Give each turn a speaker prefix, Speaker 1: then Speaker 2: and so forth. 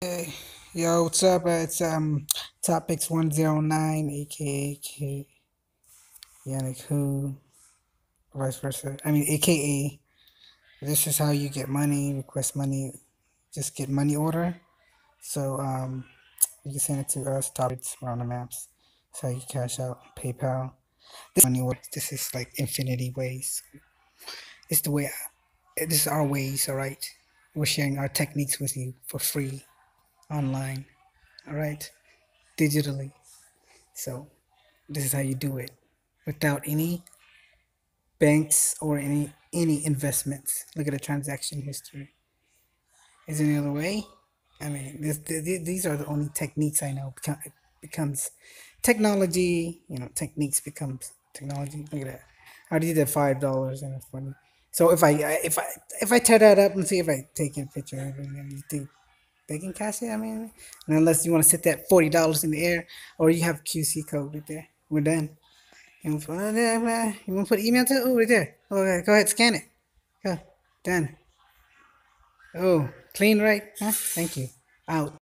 Speaker 1: Hey, yo, what's up? It's Topics 109, aka Yannick Who, vice versa. I mean, aka this is how you get money, request money, just get money order. So you can send it to us. Topics we're on the maps. So you cash out PayPal. This money order. This is like infinity ways. It's the way. This is our ways. All right. We're sharing our techniques with you for free online. All right, digitally. So this is how you do it without any banks or any investments. Look at the transaction history. Is there any other way? I mean, these are the only techniques I know. It becomes technology. Techniques becomes technology. Look at that. I did that $5 and it's funny. So if I tear that up and see if I take a picture of it, and you think they can cash it? I mean, and unless you want to set that $40 in the air, or you have QC code right there, we're done. You want to put email to it? Oh, right there. Okay, go ahead, scan it. Go. Done. Oh, clean, right? Huh? Thank you. Out.